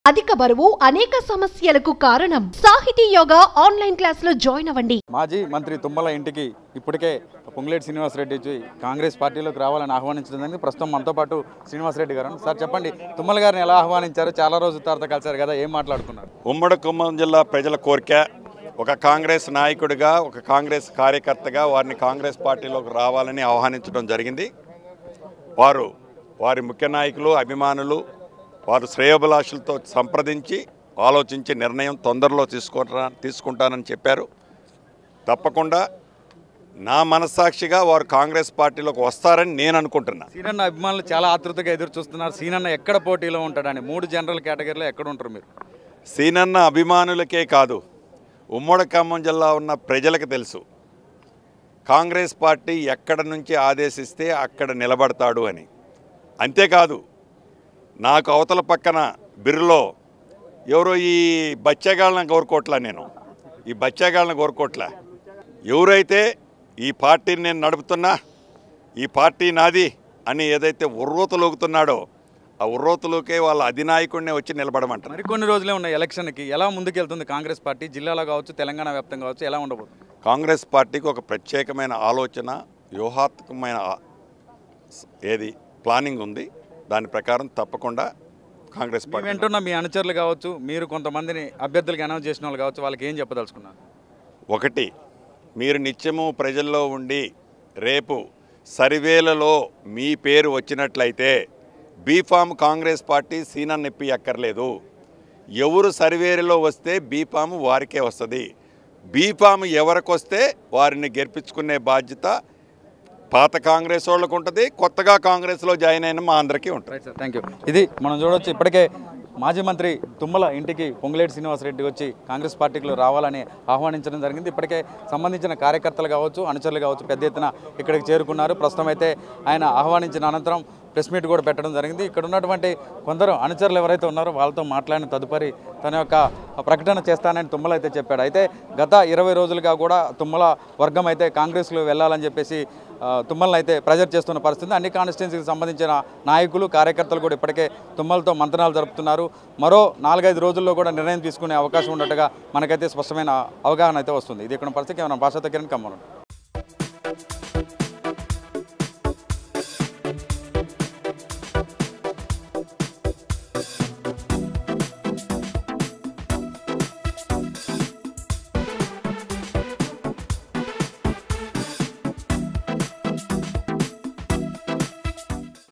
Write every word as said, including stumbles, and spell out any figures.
అధిక బరువు అనేక సమస్యలకు కారణం సాహితీ యోగా ఆన్లైన్ క్లాసులో జాయిన్ అవ్వండి. మాజీ మంత్రి తుమ్మల ఇంటికి ఇప్పటికే పొంగులేటి శ్రీనివాస్ రెడ్డి కాంగ్రెస్ పార్టీలోకి రావాలని ఆహ్వానించడానికి ప్రస్తుతం మనతో పాటు శ్రీనివాస్ రెడ్డి గారు. సార్ చెప్పండి, తుమ్మల గారిని ఎలా ఆహ్వానించారు? చాలా రోజుల తర్వాత కలిసారు కదా, ఏం మాట్లాడుకున్నారు? ఉమ్మడి ఖమ్మం జిల్లా ప్రజల కోరిక, ఒక కాంగ్రెస్ నాయకుడిగా, ఒక కాంగ్రెస్ కార్యకర్తగా వారిని కాంగ్రెస్ పార్టీలోకి రావాలని ఆహ్వానించడం జరిగింది. వారు వారి ముఖ్య నాయకులు, అభిమానులు, వారు శ్రేయోభిలాషులతో సంప్రదించి ఆలోచించి నిర్ణయం తొందరలో తీసుకుంటా తీసుకుంటానని చెప్పారు. తప్పకుండా నా మనస్సాక్షిగా వారు కాంగ్రెస్ పార్టీలోకి వస్తారని నేను అనుకుంటున్నా. సీనన్న అభిమానులు చాలా ఆతృతగా ఎదురు చూస్తున్నారు. సీనన్న ఎక్కడ పోటీలో ఉంటాడని, మూడు జనరల్ కేటగిరీలో ఎక్కడ ఉంటారు మీరు? సీనన్న అభిమానులకే కాదు, ఉమ్మడి ఖమ్మం జిల్లా ఉన్న ప్రజలకు తెలుసు కాంగ్రెస్ పార్టీ ఎక్కడ నుంచి ఆదేశిస్తే అక్కడ నిలబడతాడు అని. అంతేకాదు, నాకు అవతల పక్కన బిర్రులో ఎవరో ఈ బచ్చాగాళ్ళని కోరుకోవట్లా, నేను ఈ బచ్చాగాళ్ళని కోరుకోవట్లా. ఎవరైతే ఈ పార్టీని నేను నడుపుతున్నా, ఈ పార్టీ నాది అని ఏదైతే ఉర్రోతలోగుతున్నాడో ఆ ఉర్రోతలోకే వాళ్ళ అధినాయకుడినే వచ్చి నిలబడమంటారు. మరికొన్ని రోజులే ఉన్న ఎలక్షన్కి ఎలా ముందుకెళ్తుంది కాంగ్రెస్ పార్టీ? జిల్లాలో కావచ్చు, తెలంగాణ వ్యాప్తంగా కావచ్చు, ఎలా ఉండబోతుంది? కాంగ్రెస్ పార్టీకి ఒక ప్రత్యేకమైన ఆలోచన, వ్యూహాత్మకమైన ఏది ప్లానింగ్ ఉంది. దాని ప్రకారం తప్పకుండా కాంగ్రెస్ పార్టీ వెంటున్న మీ అనుచరులు కావచ్చు, మీరు కొంతమందిని అభ్యర్థులకు అనౌన్స్ చేసిన వాళ్ళు కావచ్చు, వాళ్ళకి ఏం చెప్పదలుచుకున్నారు? ఒకటి, మీరు నిత్యము ప్రజల్లో ఉండి రేపు సర్వేలలో మీ పేరు వచ్చినట్లయితే బీఫామ్ కాంగ్రెస్ పార్టీ సీనన్న నిప్పి ఎక్కర్లేదు. ఎవరు సర్వేలో వస్తే బీఫామ్ వారికే వస్తుంది. బీఫామ్ ఎవరికి వస్తే వారిని గెలిపించుకునే బాధ్యత పాత కాంగ్రెస్ వాళ్ళకు ఉంటుంది, కొత్తగా కాంగ్రెస్లో జాయిన్ అయిన మా అందరికీ ఉంటుంది. Thank you. ఇది మనం చూడవచ్చు, ఇప్పటికే మాజీ మంత్రి తుమ్మల ఇంటికి పొంగులేటి శ్రీనివాస్ రెడ్డి వచ్చి కాంగ్రెస్ పార్టీలో రావాలని ఆహ్వానించడం జరిగింది. ఇప్పటికే సంబంధించిన కార్యకర్తలు కావచ్చు, అనుచరులు కావచ్చు, పెద్ద ఎత్తున ఇక్కడికి చేరుకున్నారు. ప్రస్తుతం అయితే ఆయన ఆహ్వానించిన అనంతరం ప్రెస్ మీట్ కూడా పెట్టడం జరిగింది. ఇక్కడ ఉన్నటువంటి కొందరు అనుచరులు ఎవరైతే ఉన్నారో వాళ్ళతో మాట్లాడిన తదుపరి తన యొక్క ప్రకటన చేస్తానని తుమ్మల అయితే చెప్పాడు. అయితే గత ఇరవై రోజులుగా కూడా తుమ్మల వర్గం అయితే కాంగ్రెస్లో వెళ్ళాలని చెప్పేసి తుమ్మలను అయితే ప్రెజర్ చేస్తున్న పరిస్థితి. అన్ని కాన్స్టిట్యున్సీకి సంబంధించిన నాయకులు, కార్యకర్తలు కూడా ఇప్పటికే తుమ్మలతో మంత్రాలు జరుపుతున్నారు. మరో నాలుగైదు రోజుల్లో కూడా నిర్ణయం తీసుకునే అవకాశం ఉన్నట్టుగా మనకైతే స్పష్టమైన అవగాహన అయితే వస్తుంది. ఇది ఇక్కడ పరిస్థితి. ఏమైనా భాషతో కిరణ్ కమ్మను.